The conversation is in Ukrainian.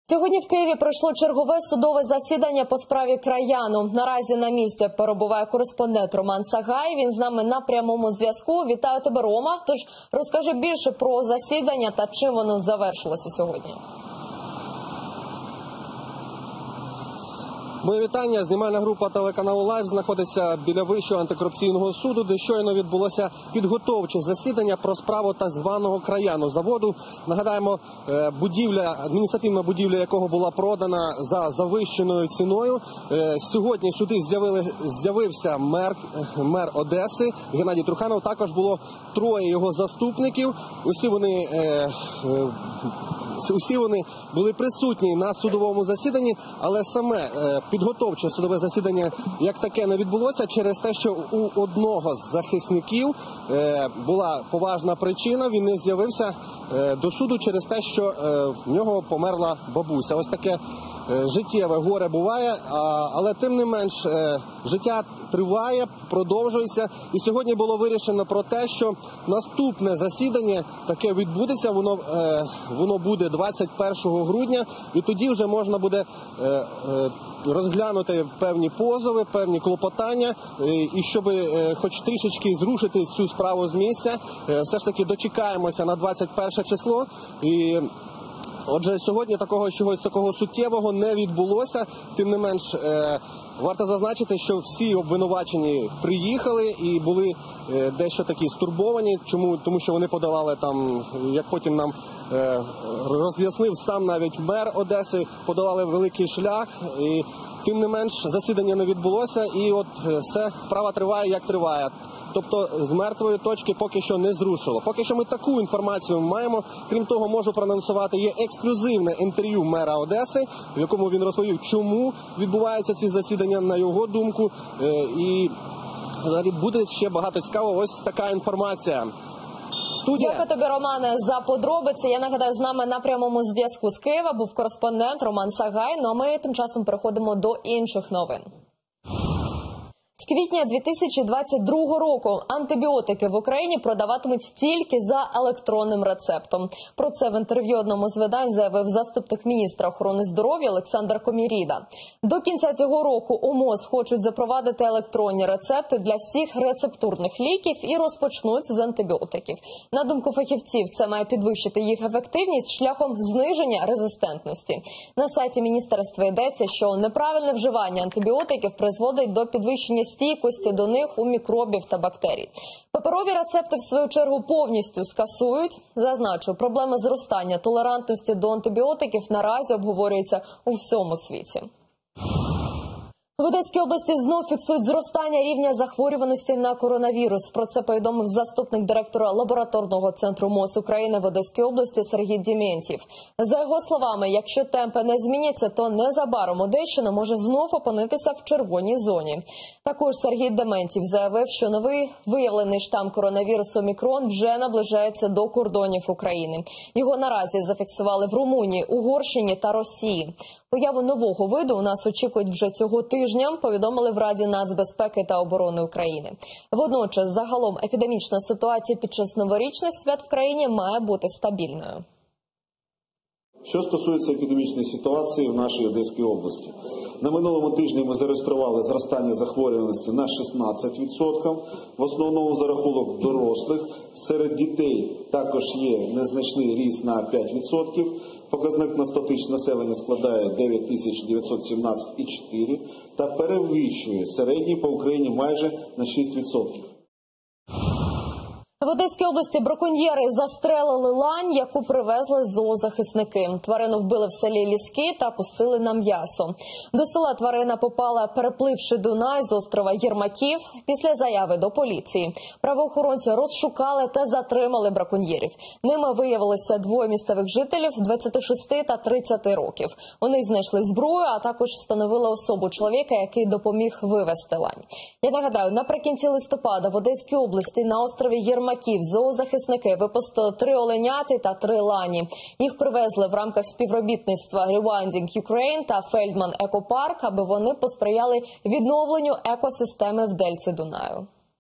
Сьогодні в Києві пройшло чергове судове засідання по справі Краяну. Наразі на місці перебуває кореспондент Роман Сагай. Він з нами на прямому зв'язку. Вітаю тебе, Рома. Тож розкажи більше про засідання та чим воно завершилося сьогодні. Моє вітання. Знімальна група телеканалу «Лайв» знаходиться біля Вищого антикорупційного суду, де щойно відбулося підготовче засідання про справу так званого Краяну заводу. Нагадаємо, адміністративна будівля якого була продана за завищеною ціною. Сьогодні сюди з'явився мер Одеси Геннадій Труханов. Також було троє його заступників. Усі вони були присутні на судовому засіданні, але саме підготовче судове засідання як таке не відбулося через те, що у одного з захисників була поважна причина, він не з'явився до суду через те, що в нього померла бабуся. Ось таке життєве горе буває, але тим не менш життя триває, продовжується. І сьогодні було вирішено про те, що наступне засідання таке відбудеться, воно буде 21 грудня, і тоді вже можна буде розглянути певні позови, певні клопотання, і щоб хоч трішечки зрушити цю справу з місця, все ж таки дочекаємося на 21 число. І отже, сьогодні чогось такого суттєвого не відбулося. Тим не менш, варто зазначити, що всі обвинувачені приїхали і були дещо такі стурбовані. Чому? Тому що вони подолали там, як потім нам роз'яснив сам навіть мер Одеси, подолали великий шлях. І тим не менш, засідання не відбулося, і от все, справа триває, як триває. Тобто з мертвої точки поки що не зрушило. Поки що ми таку інформацію маємо. Крім того, можу проанонсувати, є ексклюзивне інтерв'ю мера Одеси, в якому він розповів, чому відбуваються ці засідання, на його думку. І взагалі буде ще багато цікавого. Ось така інформація. Студія. Дякую тобі, Романе, за подробиці. Я нагадаю, з нами на прямому зв'язку з Києва був кореспондент Роман Сагай. Ну а ми тим часом переходимо до інших новин. З квітня 2022 року антибіотики в Україні продаватимуть тільки за електронним рецептом. Про це в інтерв'ю одному з видань заявив заступник міністра охорони здоров'я Олександр Коміріда. До кінця цього року у МОЗ хочуть запровадити електронні рецепти для всіх рецептурних ліків і розпочнуть з антибіотиків. На думку фахівців, це має підвищити їх ефективність шляхом зниження резистентності. На сайті міністерства йдеться, що неправильне вживання антибіотиків призводить до підвищення стійкості до них у мікробів та бактерій. Паперові рецепти, в свою чергу, повністю скасують. Зазначу, проблема зростання толерантності до антибіотиків наразі обговорюється у всьому світі. В Одеській області знов фіксують зростання рівня захворюваності на коронавірус. Про це повідомив заступник директора лабораторного центру МОЗ України в Одеській області Сергій Дементьєв. За його словами, якщо темпи не зміняться, то незабаром Одещина може знов опинитися в червоній зоні. Також Сергій Дементьєв заявив, що новий виявлений штам коронавірусу Омікрон вже наближається до кордонів України. Його наразі зафіксували в Румунії, Угорщині та Росії. Появу нового виду у нас очікують вже цього тижня, повідомили в Раді нацбезпеки та оборони України. Водночас, загалом, епідемічна ситуація під час новорічних свят в країні має бути стабільною. Що стосується епідемічної ситуації в нашій Одеській області. На минулому тижні ми зареєстрували зростання захворюваності на 16%, в основному за рахунок дорослих. Серед дітей також є незначний ріст на 5%. Показник на 100 тисяч населення складає 9917,4 та перевищує середній по Україні майже на 6%. В Одеській області браконьєри застрелили лань, яку привезли зоозахисники. Тварину вбили в селі Ліски та пустили на м'ясо. До села тварина попала, перепливши Дунай з острова Єрмаків, після заяви до поліції. Правоохоронці розшукали та затримали браконьєрів. Ними виявилися двоє місцевих жителів – 26 та 30 років. Вони знайшли зброю, а також встановили особу чоловіка, який допоміг вивезти лань. Я нагадаю, наприкінці листопада в Одеській області на острові Єрмаків зоозахисники випустили 3 оленяти та 3 лані. Їх привезли в рамках співробітництва Rewilding Ukraine та Feldman Eco Park, аби вони посприяли відновленню екосистеми в дельті Дунаю.